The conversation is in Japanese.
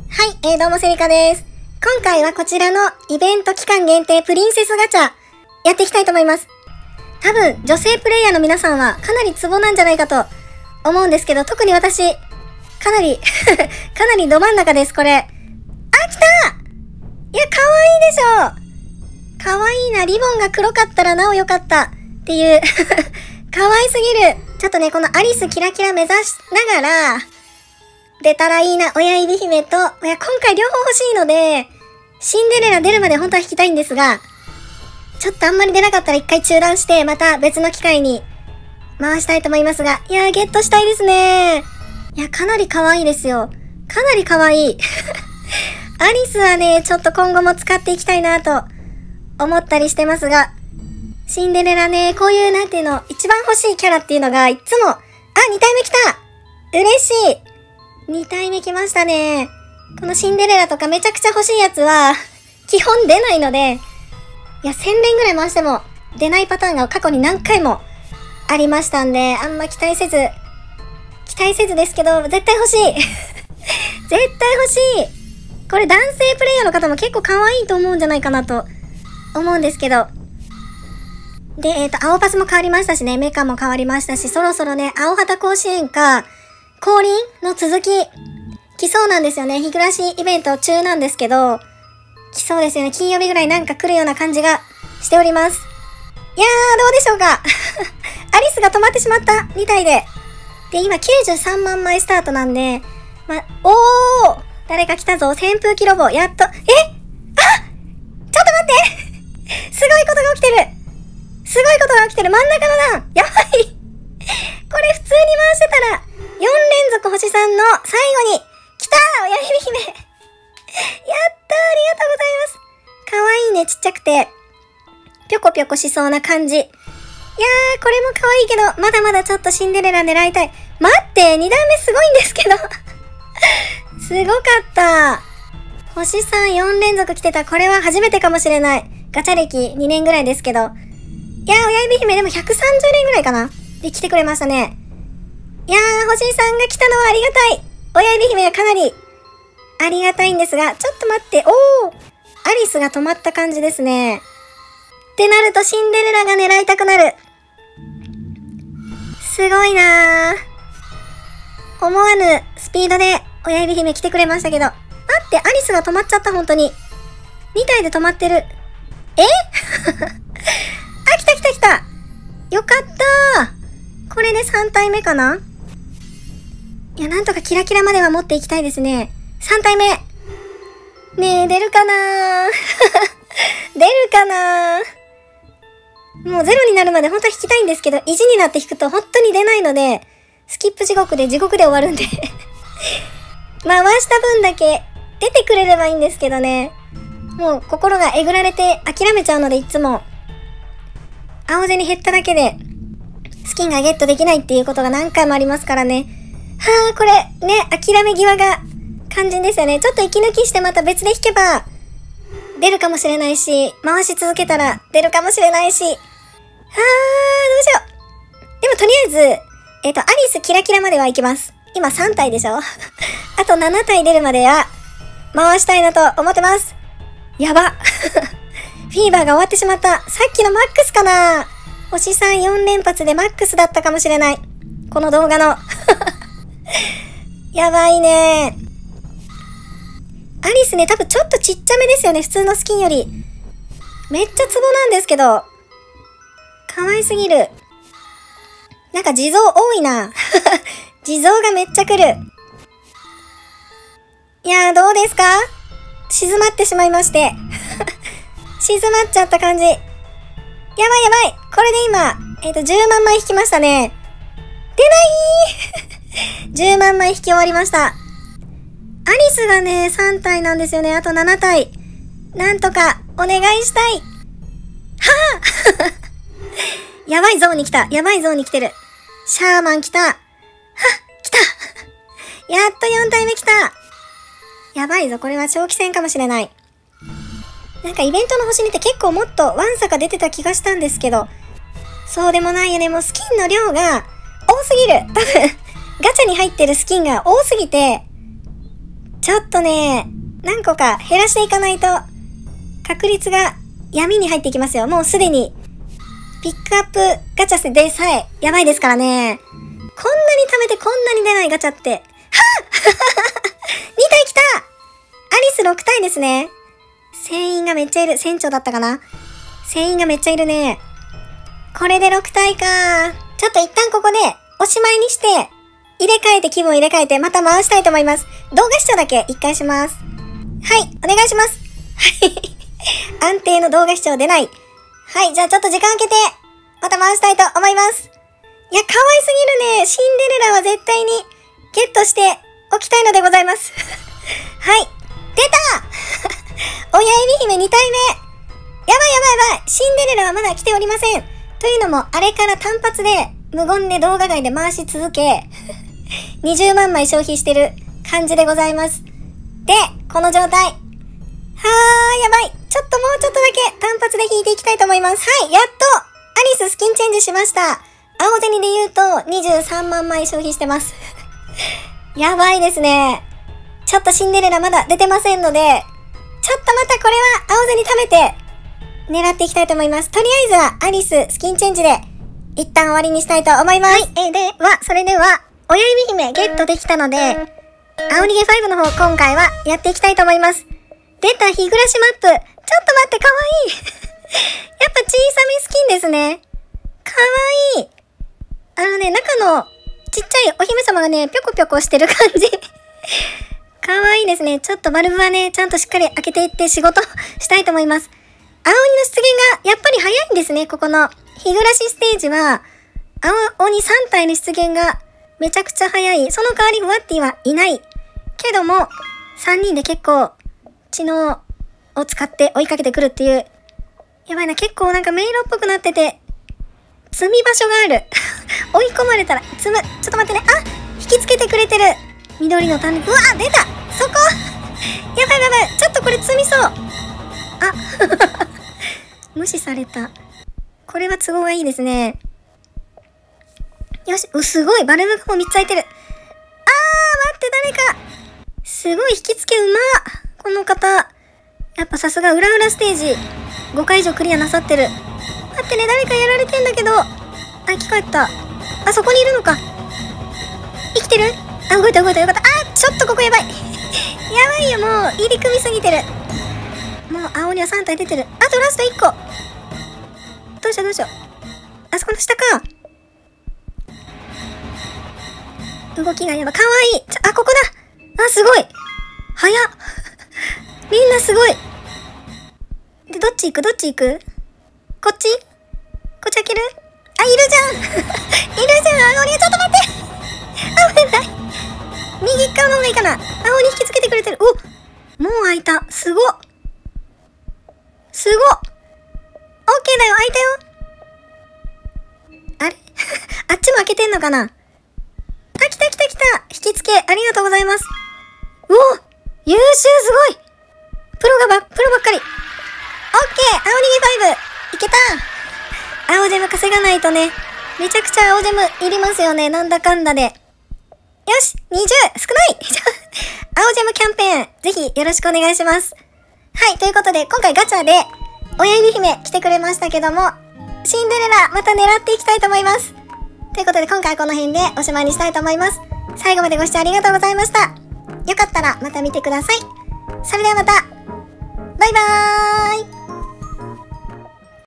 はい、どうもセリカです。今回はこちらのイベント期間限定プリンセスガチャやっていきたいと思います。多分女性プレイヤーの皆さんはかなりツボなんじゃないかと思うんですけど、特に私かなりかなりど真ん中です。これ、あ、来た。いや、可愛いでしょ。可愛いな。リボンが黒かったらなお良かったっていう可愛すぎる。ちょっとね、このアリスキラキラ目指しながら出たらいいな、親指姫と。いや、今回両方欲しいので、シンデレラ出るまで本当は引きたいんですが、ちょっとあんまり出なかったら一回中断して、また別の機会に回したいと思いますが、いやー、ゲットしたいですね。いや、かなり可愛いですよ。かなり可愛い。アリスはね、ちょっと今後も使っていきたいなと思ったりしてますが、シンデレラね、こういうなんていうの、一番欲しいキャラっていうのが、いつも、あ、2体目来た。嬉しい。2体目来ましたね。このシンデレラとかめちゃくちゃ欲しいやつは、基本出ないので、いや、1000連ぐらい回しても出ないパターンが過去に何回もありましたんで、あんま期待せずですけど、絶対欲しい。絶対欲しい。これ男性プレイヤーの方も結構可愛いと思うんじゃないかなと思うんですけど。で、青パスも変わりましたしね、メカも変わりましたし、そろそろね、青旗甲子園か、降臨の続き、来そうなんですよね。日暮らしイベント中なんですけど、来そうですよね。金曜日ぐらいなんか来るような感じがしております。いやー、どうでしょうか。アリスが止まってしまった。2体で。で、今93万枚スタートなんで、おー、誰か来たぞ。扇風機ロボ。やっと、ちょっと待ってすごいことが起きてる。すごいことが起きてる。真ん中の段。やばい。これ普通に回してたら、4連続星さんの最後に、来たー、親指姫。やったー、ありがとうございます。かわいいね、ちっちゃくて。ぴょこぴょこしそうな感じ。いやー、これも可愛いけど、まだまだちょっとシンデレラ狙いたい。待って、2段目すごいんですけど。すごかった。星さん4連続来てた。これは初めてかもしれない。ガチャ歴2年ぐらいですけど。いやー、親指姫でも130連ぐらいかなで来てくれましたね。いやー、星さんが来たのはありがたい。親指姫はかなりありがたいんですが、ちょっと待って、おー、アリスが止まった感じですね。ってなるとシンデレラが狙いたくなる。すごいなー。思わぬスピードで親指姫来てくれましたけど。待って、アリスが止まっちゃった、本当に。2体で止まってる。あ、来た来た来た。よかったー。これで3体目かな。いや、なんとかキラキラまでは持っていきたいですね。3体目。ねえ、出るかなー。出るかなー。もうゼロになるまで本当は引きたいんですけど、意地になって引くと本当に出ないので、スキップ地獄で終わるんで。回した分だけ出てくれればいいんですけどね。もう心がえぐられて諦めちゃうので、いつも。青銭減っただけで、スキンがゲットできないっていうことが何回もありますからね。はぁ、これ、ね、諦め際が肝心ですよね。ちょっと息抜きしてまた別で引けば、出るかもしれないし、回し続けたら出るかもしれないし。どうしよう。でもとりあえず、アリスキラキラまでは行きます。今3体でしょあと7体出るまでは、回したいなと思ってます。やば。フィーバーが終わってしまった。さっきのマックスかな。星さん4連発でマックスだったかもしれない。この動画の。やばいね。アリスね、多分ちょっとちっちゃめですよね。普通のスキンより。めっちゃツボなんですけど。可愛すぎる。なんか地蔵多いな。地蔵がめっちゃ来る。いやー、どうですか？静まってしまいまして。静まっちゃった感じ。やばいやばい。これで今、10万枚引きましたね。出ないー。10万枚引き終わりました。アリスがね、3体なんですよね。あと7体。なんとか、お願いしたい。はぁやばいゾーンに来た。やばいゾーンに来てる。シャーマン来た。はっ、来た。やっと4体目来た。やばいぞ、これは長期戦かもしれない。なんかイベントの星にて結構もっとワンサが出てた気がしたんですけど、そうでもないよね。もうスキンの量が多すぎる。多分、ガチャに入ってるスキンが多すぎて、 ちょっとね、何個か減らしていかないと、確率が闇に入っていきますよ。もうすでに、ピックアップガチャでさえ、やばいですからね。こんなに貯めてこんなに出ないガチャって。はぁ2体来たアリス6体ですね。船員がめっちゃいる。船長だったかな。船員がめっちゃいるね。これで6体か。ちょっと一旦ここでおしまいにして、入れ替えて気分入れ替えてまた回したいと思います。動画視聴だけ一回します。はい、お願いします。はい。安定の動画視聴出ない。はい、じゃあちょっと時間空けて、また回したいと思います。いや、可愛すぎるね。シンデレラは絶対にゲットしておきたいのでございます。はい、出た親指姫2体目。やばいやばいやばい。シンデレラはまだ来ておりません。というのも、あれから単発で、無言で動画外で回し続け、20万枚消費してる感じでございます。で、この状態。はー、やばい。ちょっともうちょっとだけ単発で引いていきたいと思います。はい、やっと、アリススキンチェンジしました。青銭で言うと、23万枚消費してます。やばいですね。ちょっとシンデレラまだ出てませんので、ちょっとまたこれは青銭貯めて、狙っていきたいと思います。とりあえずはアリススキンチェンジで、一旦終わりにしたいと思います。はい、それでは、親指姫ゲットできたので、青逃げ5の方今回はやっていきたいと思います。出た日暮らしマップ。ちょっと待って、かわいい。やっぱ小さめスキンですね。かわいい。中のちっちゃいお姫様がね、ぴょこぴょこしてる感じ。かわいいですね。ちょっとバルブはね、ちゃんとしっかり開けていって仕事したいと思います。青鬼の出現がやっぱり早いんですね。ここの日暮らしステージは、青鬼3体の出現がめちゃくちゃ早い。その代わりフワッティはいない。けども、3人で結構知能を使って追いかけてくるっていう。やばいな、結構なんか迷路っぽくなってて、積み場所がある。追い込まれたら積む。ちょっと待ってね。あ、引きつけてくれてる。緑の種。うわ、出たそこやばいやばい。ちょっとこれ積みそう。あ無視された。これは都合がいいですね。よし。すごい。バルブがもう3つ開いてる。待って、誰か。すごい引き付けうま。この方。やっぱさすが裏裏ステージ。5回以上クリアなさってる。待ってね、誰かやられてんだけど。聞こえた。そこにいるのか。生きてる？動いた動いた。よかった。ちょっとここやばい。やばいよ、もう。入り組みすぎてる。もう青鬼は3体出てる。あとラスト1個。どうしようどうしよう。あそこの下か。動きがやばい。かわいい。ここだ。すごい。早っ。みんなすごい。で、どっち行くこっちこっち開ける？いるじゃんいるじゃん、青鬼。ちょっと待って危ない。右側の方がいいかな。青鬼引きつけてくれてる。もう開いた。すごっ。オッケーだよ、開いたよ。あれあっちも開けてんのかな。来た。引きつけ、ありがとうございます。優秀、すごい。プロばっかり。オッケー、青逃げ5。いけた。青ジェム稼がないとね。めちゃくちゃ青ジェムいりますよね。なんだかんだで。よし !20! 少ない青ジェムキャンペーン、ぜひよろしくお願いします。はい、ということで、今回ガチャで、親指姫来てくれましたけども、シンデレラ、また狙っていきたいと思います。ということで、今回はこの辺でおしまいにしたいと思います。最後までご視聴ありがとうございました。よかったらまた見てください。それではまた。